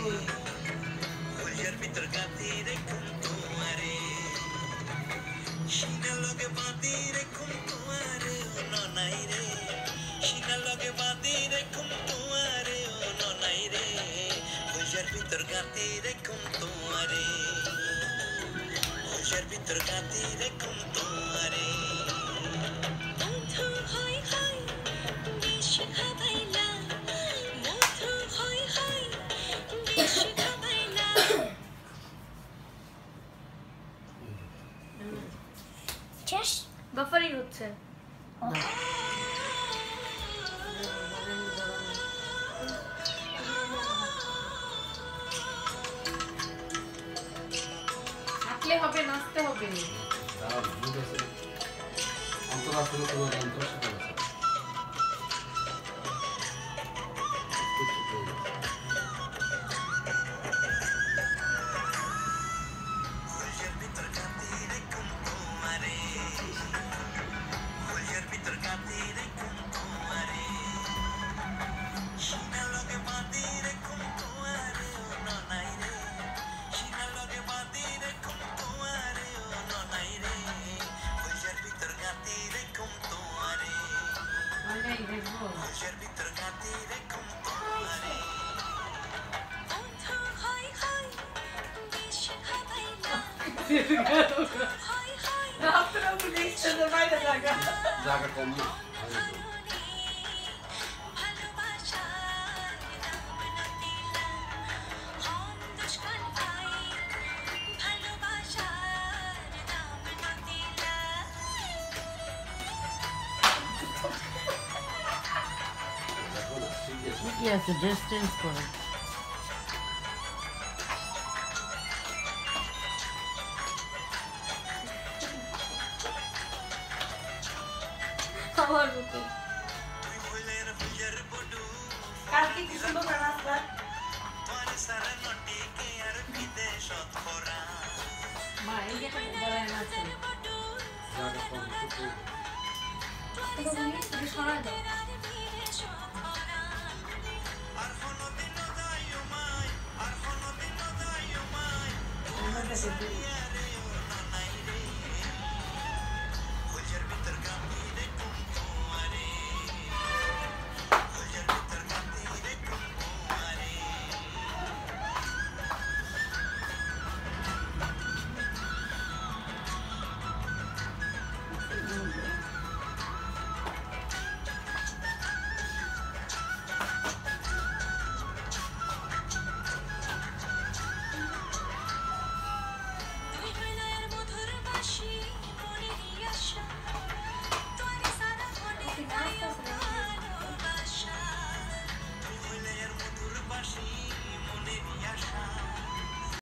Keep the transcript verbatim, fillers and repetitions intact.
ফুলের ভিতর গাতি রেখুম তোমারে সিনা লগে বাঁধি রেখুম তোমারে ও ননাই রে সিনা লগে বাঁধি রেখুম তোমারে ও ননাই রে ফুলের ভিতর গাতি রেখুম তোমারে ফুলের ভিতর গাতি রেখুম তোমারে বাফারিং হচ্ছে থাকলে হবে নাচতে হবে অন্তরাত্মা কোনো যন্ত্র সাথে জায়গা কম না কি আছে ড্রেস চেঞ্জ করে আমার মতো কালকে কি সুন্দর রাস্তা মা এই যে বলায় না আছে জায়গা কম তো তুমি তুমি সরা দাও আমার কাছে